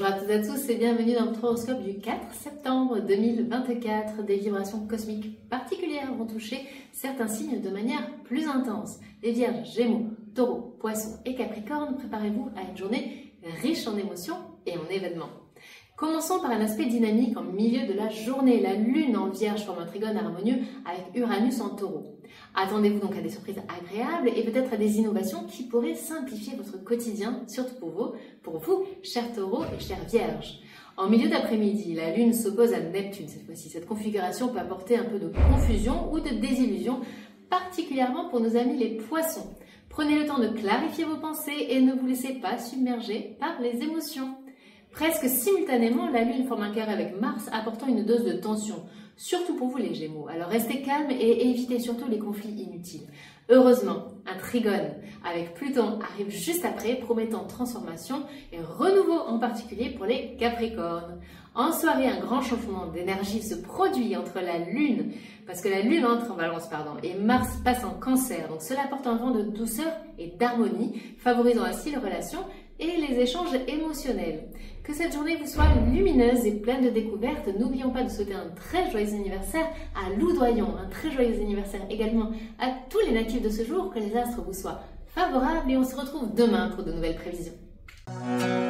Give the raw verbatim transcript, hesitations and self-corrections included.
à toutes et à tous et bienvenue dans votre horoscope du quatre septembre deux mille vingt-quatre. Des vibrations cosmiques particulières vont toucher certains signes de manière plus intense. Les Vierges, Gémeaux, Taureaux, Poissons et Capricornes, préparez-vous à une journée riche en émotions et en événements. Commençons par un aspect dynamique en milieu de la journée. La Lune en Vierge forme un trigone harmonieux avec Uranus en Taureau. Attendez-vous donc à des surprises agréables et peut-être à des innovations qui pourraient simplifier votre quotidien, surtout pour vous, pour vous, chers Taureaux et chers Vierges. En milieu d'après-midi, la Lune s'oppose à Neptune cette fois-ci. Cette configuration peut apporter un peu de confusion ou de désillusion, particulièrement pour nos amis les Poissons. Prenez le temps de clarifier vos pensées et ne vous laissez pas submerger par les émotions. Presque simultanément, la Lune forme un carré avec Mars, apportant une dose de tension, surtout pour vous les Gémeaux. Alors restez calmes et évitez surtout les conflits inutiles. Heureusement, un trigone avec Pluton arrive juste après, promettant transformation et renouveau en particulier pour les Capricornes. En soirée, un grand changement d'énergie se produit entre la Lune, parce que la Lune entre en Balance, pardon, et Mars passe en Cancer. Donc cela apporte un vent de douceur et d'harmonie, favorisant ainsi les relations et les échanges émotionnels. Que cette journée vous soit lumineuse et pleine de découvertes. N'oublions pas de souhaiter un très joyeux anniversaire à Loudoyon, un très joyeux anniversaire également à tous les natifs de ce jour, que les astres vous soient favorables et on se retrouve demain pour de nouvelles prévisions.